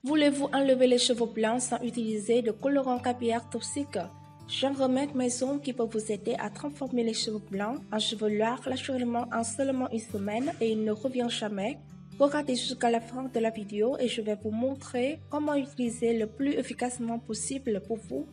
Voulez-vous enlever les cheveux blancs sans utiliser de colorant capillaire toxique? J'ai un remède maison qui peut vous aider à transformer les cheveux blancs en cheveux noirs naturellement en seulement une semaine et il ne revient jamais. Regardez jusqu'à la fin de la vidéo et je vais vous montrer comment utiliser le plus efficacement possible pour vous.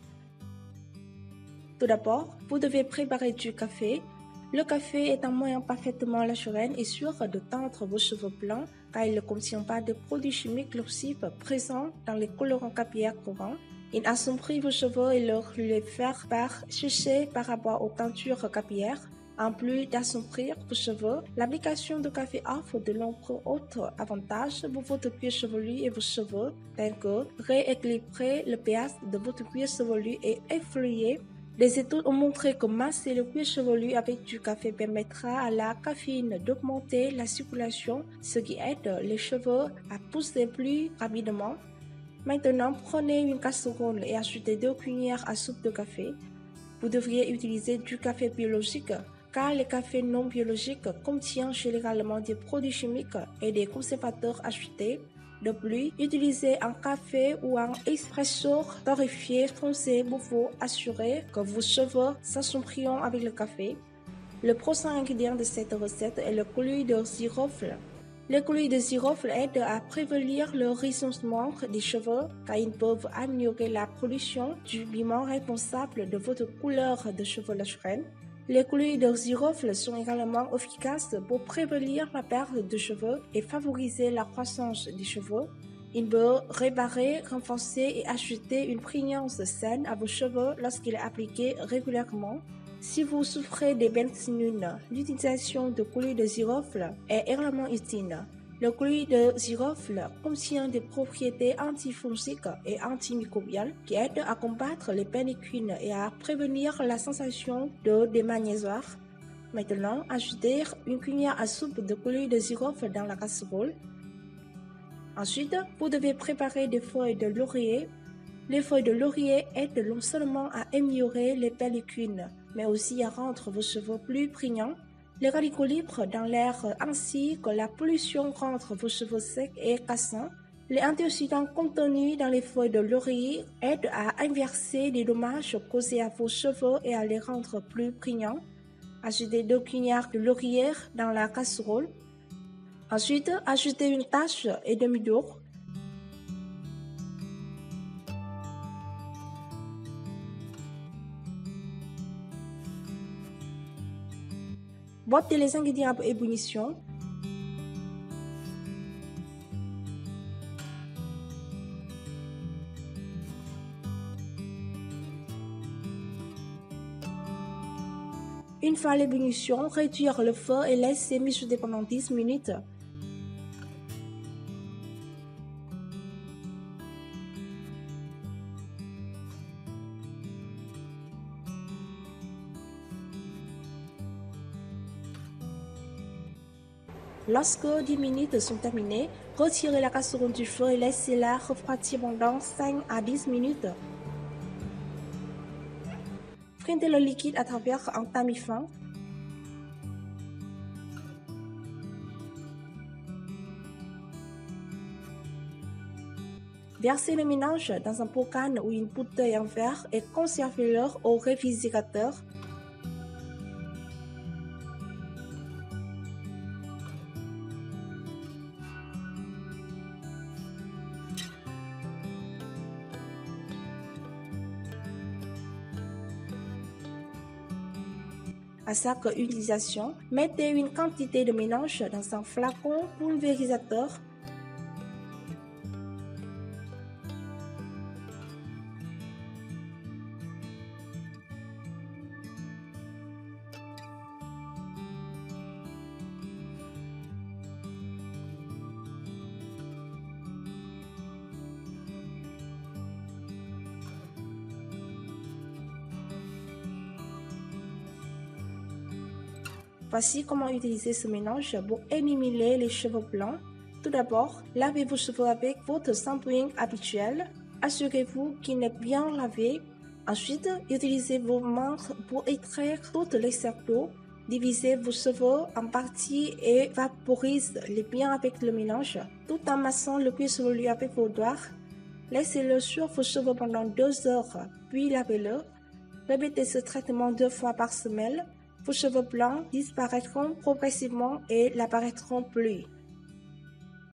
Tout d'abord, vous devez préparer du café. Le café est un moyen parfaitement naturel et sûr de teindre vos cheveux blancs car il ne contient pas de produits chimiques nocifs présents dans les colorants capillaires courants. Il assombrit vos cheveux et leur les faire sécher par rapport aux teintures capillaires. En plus d'assombrir vos cheveux, l'application de café offre de nombreux autres avantages pour votre cuir chevelu et vos cheveux, tels que rééquilibrer le pH de votre cuir chevelu et effeuiller. Des études ont montré que masser le cuir chevelu avec du café permettra à la caféine d'augmenter la circulation, ce qui aide les cheveux à pousser plus rapidement. Maintenant, prenez une casserole et ajoutez 2 cuillères à soupe de café. Vous devriez utiliser du café biologique, car les cafés non biologiques contiennent généralement des produits chimiques et des conservateurs ajoutés. De plus, utilisez un café ou un espresso torréfié foncé pour vous assurer que vos cheveux s'assombriront avec le café. Le prochain ingrédient de cette recette est le coulis de girofle. Le coulis de girofle aide à prévenir le renoncement des cheveux car ils peuvent améliorer la production du pigment responsable de votre couleur de cheveux naturelle. Les coulis de girofle sont également efficaces pour prévenir la perte de cheveux et favoriser la croissance des cheveux. Il peut réparer, renforcer et ajouter une prégnance saine à vos cheveux lorsqu'il est appliqué régulièrement. Si vous souffrez des bêtes-nunes, l'utilisation de coulis de girofle est également utile. Le coulis de girofle contient des propriétés antifongiques et antimicrobiennes qui aident à combattre les pellicules et à prévenir la sensation de démagnésoire. Maintenant, ajoutez une cuillère à soupe de coulis de girofle dans la casserole. Ensuite, vous devez préparer des feuilles de laurier. Les feuilles de laurier aident non seulement à améliorer les pellicules, mais aussi à rendre vos cheveux plus brillants. Les radicaux libres dans l'air ainsi que la pollution rendent vos cheveux secs et cassants. Les antioxydants contenus dans les feuilles de laurier aident à inverser les dommages causés à vos cheveux et à les rendre plus brillants. Ajoutez 2 cuillères de laurier dans la casserole. Ensuite, ajoutez une tasse et demie d'eau. Portez les ingrédients à ébullition. Une fois l'ébullition, réduire le feu et laisser mijoter pendant 10 minutes. Lorsque 10 minutes sont terminées, retirez la casserole du feu et laissez-la refroidir pendant 5 à 10 minutes. Printez le liquide à travers un tamis fin. Versez le mélange dans un bocal ou une bouteille en verre et conservez-le au réfrigérateur. À chaque utilisation, mettez une quantité de mélange dans un flacon pulvérisateur. Voici comment utiliser ce mélange pour éliminer les cheveux blancs. Tout d'abord, lavez vos cheveux avec votre shampoing habituel. Assurez-vous qu'il est bien lavé. Ensuite, utilisez vos mains pour extraire toutes les cercles d'eau. Divisez vos cheveux en parties et vaporisez-les bien avec le mélange, tout en massant le cuir chevelu avec vos doigts. Laissez-le sur vos cheveux pendant 2 heures, puis lavez-le. Répétez ce traitement 2 fois par semaine. Vos cheveux blancs disparaîtront progressivement et n'apparaîtront plus.